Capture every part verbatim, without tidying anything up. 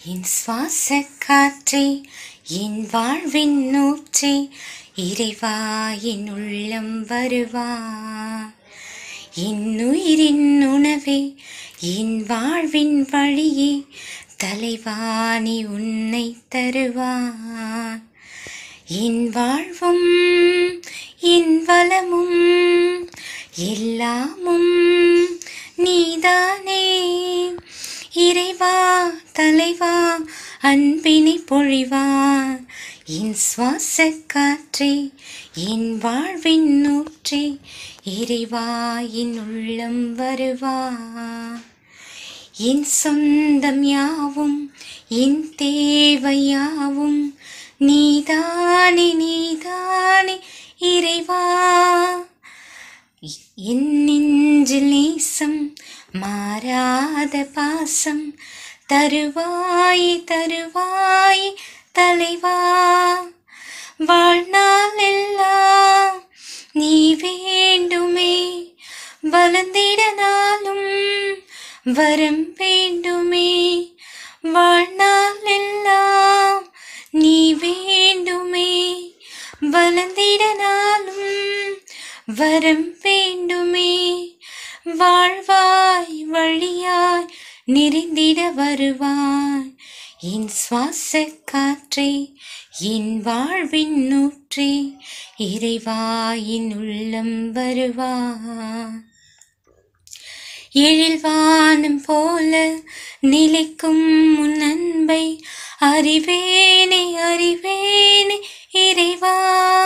என் சுவாச காற்றே, என் வாழ்வின் ஊற்றே, இறைவா என் உள்ளம் வருவா. என் உயிரின் உணவே, என் வாழ்வின் வழியே, தலைவாணி உன்னை தருவார். என் வாழ்வும் என் வளமும் எல்லாமும் நீதானே. இறைவா தலைவா அன்பினை பொழிவார். என் சுவாச காற்றே, என் வாழ்வின் ஊற்றே, இறைவா என் உள்ளம் வருவார். என் சொந்தம் யாவும் என் தேவையாவும் நீதானே நீதானே இறைவா. என் நெஞ்சில் நேசம் மாறாத பாசம் தருவாய் தருவாய் தலைவா. வாழ்நாள் எல்லாம் நீ வேண்டுமே, வளர்ந்திட நாளும் வரம் வேண்டுமே. வாழ்நாள் எல்லாம் நீ வேண்டுமே, வளர்ந்திட நாளும் வரம் வேண்டுமே. வாழ்வாய் வழியாய் நிறைந்திட வருவாய். என் சுவாச காற்றே, என் வாழ்வின் ஊற்றே, இறைவா என் உள்ளம் வருவாய். எழில்வானம் போல நிலைக்கும் உன் அன்பை அறிவேனே அறிவேனே இறைவா.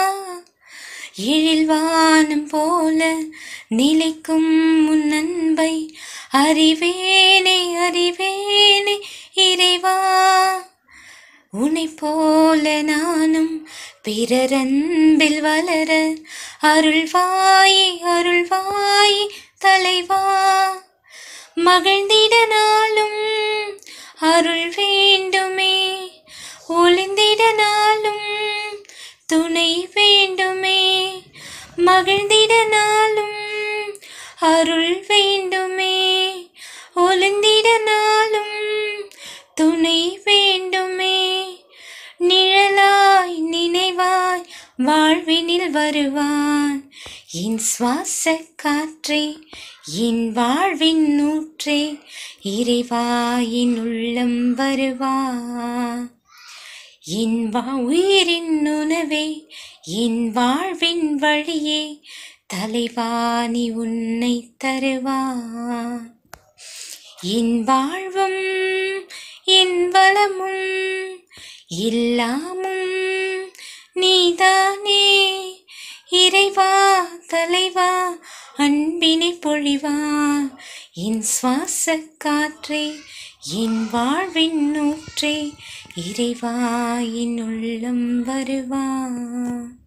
எழில்வானம் போல நிலைக்கும் உன் அன்பை அறிவேனே அறிவேனே இறைவா. உன்னை போல நானும் பிறரன்பில் வளர அருள்வாயே அருள்வாயே தலைவா. மகிழ்ந்திட நாளும் அருள் வேண்டுமே, ஒளிந்திட நாளும் துணை வேண்டுமே. மகிழ்ந்திட நாளும் அருள் வேண்டுமே, ஒளிந்திட நாளும் துணை வேண்டுமே. நிழலாய் நினைவாய் வாழ்வினில் வருவான். என் சுவாச காற்றே, என் வாழ்வின் ஊற்றே, இறைவா என் உள்ளம் வருவான். என் உயிரின் உணவே, என் வாழ்வின் வழியே, தலைவாணி உன்னை தருவார். என் வாழ்வும் என் வளமும் எல்லாமும் நீதானே. இறைவா தலைவா அன்பினை பொழிவார். என் சுவாச காற்றே, என் வாழ்வின் ஊற்றே, இறைவா என் உள்ளம் வருவார்.